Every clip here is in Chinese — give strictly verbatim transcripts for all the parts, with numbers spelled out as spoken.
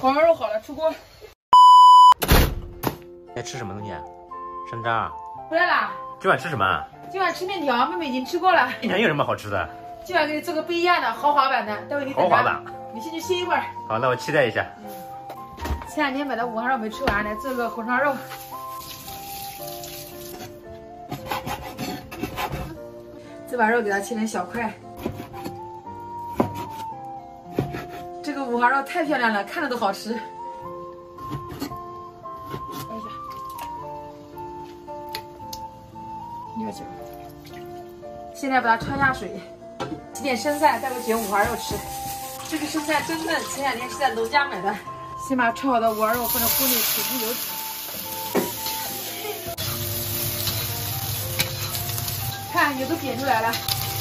黄烧肉好了，出锅。 在吃什么东西啊？山楂。 回来啦。 今晚吃什么？ 今晚吃面条，妹妹已经吃过了。 面条有什么好吃的？ 今晚给你做个不一样的豪华版的，待会你等着。 豪华版。 你先去歇一会儿。 好，那我期待一下。 嗯。前两天买的五花肉没吃完，来做个红烧肉。这把肉给它切成小块。这个五花肉太漂亮了，看着都好吃。六九。现在把它焯下水，洗点生菜，待会卷五花肉吃。这个生菜真嫩，前两天是在农家买的。先把焯好的五花肉放到锅里起步油煮。看，油都煸出来了。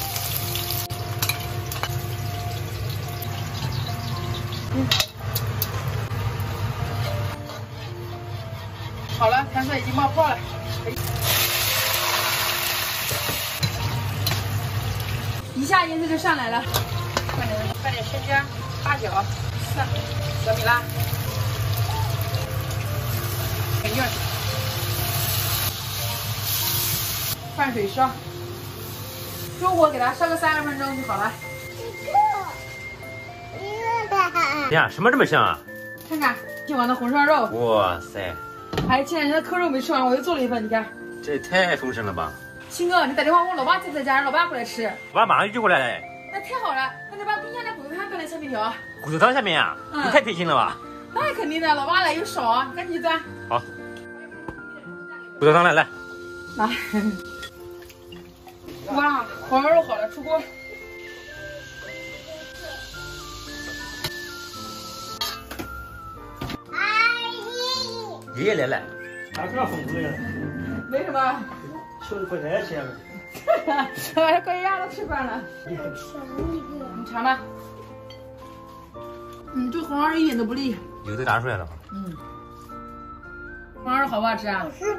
嗯。好了，盘子已经冒泡了。一下颜色就上来了。放点放点生姜、八角、蒜、小米辣。点劲儿，放水烧，中火给它烧个三十分钟就好了。 哎呀，什么这么香啊？ 看看今晚的红烧肉， 哇塞！ 还有前两天的扣肉没吃完，我又做了一份，你看。 这也太丰盛了吧！ 青哥，你打电话问老爸在不在家，让老爸过来吃。 我爸马上就过来了。 那太好了，那就把冰箱的骨头汤端来下面条。 骨头汤下面呀、啊？嗯、你太贴心了吧？ 那肯定的，老爸来又少啊，你赶紧去端。 好。骨头汤来来。 来。哇，黄烧肉好了，出锅。 爷爷来了。 还这丰富呀？ 没什么。 吃的快太咸了。 快快鸭都吃惯了。 你尝一个。你尝吧。嗯，这个红烧肉一点都不腻。 油都炸出来了。 嗯。黄烧肉好不好吃啊？好吃。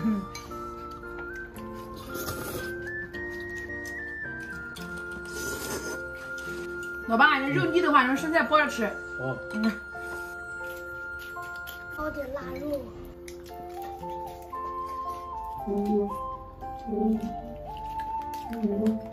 老爸，你肉腻的话，用生菜剥着吃。 哦。 嗯。 包点腊肉。 嗯嗯嗯。